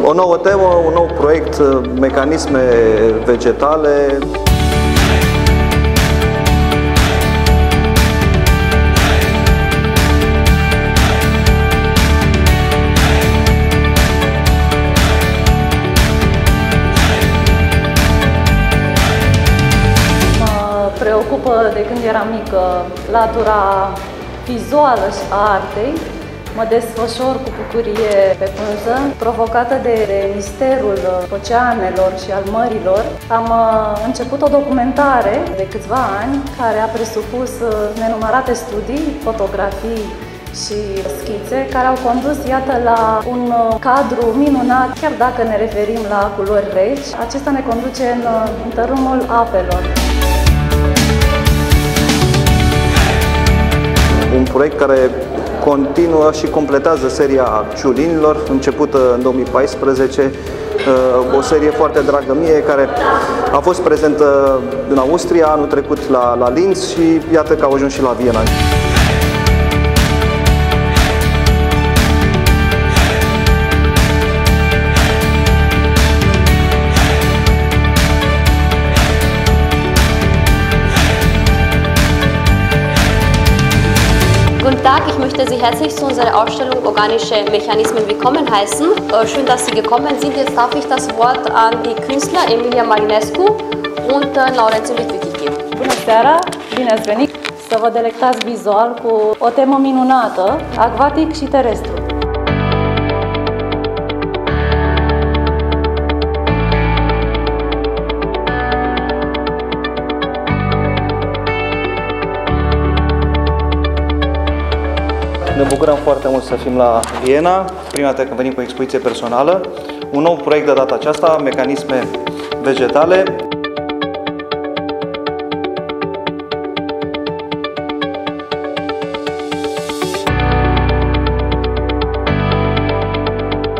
O nouă temă, un nou proiect, mecanisme vegetale. Preocupă de când eram mică latura vizuală și a artei. Mă desfășor cu bucurie pe pânză, provocată de misterul oceanelor și al mărilor. Am început o documentare de câțiva ani care a presupus nenumărate studii, fotografii și schițe care au condus, iată, la un cadru minunat. Chiar dacă ne referim la culori reci, acesta ne conduce în tărâmul apelor. Un proiect care continuă și completează seria Ciulinilor, începută în 2014, o serie foarte dragă mie, care a fost prezentă în Austria anul trecut la Linz și iată că au ajuns și la Viena. Guten Tag, ich möchte Sie herzlich zu unserer Ausstellung Organische Mechanismen willkommen heißen. Schön, dass Sie gekommen sind. Jetzt darf ich das Wort an die Künstler Emilia Marinescu und Laurențiu Litvichi geben. Bună seara! Bine ați venit să vă delectați vizual cu o temă minunată, acvatic și terestru. Ne bucurăm foarte mult să fim la Viena, prima dată când venim cu o expoziție personală. Un nou proiect de data aceasta, mecanisme vegetale.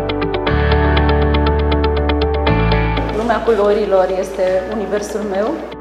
Lumea culorilor este universul meu.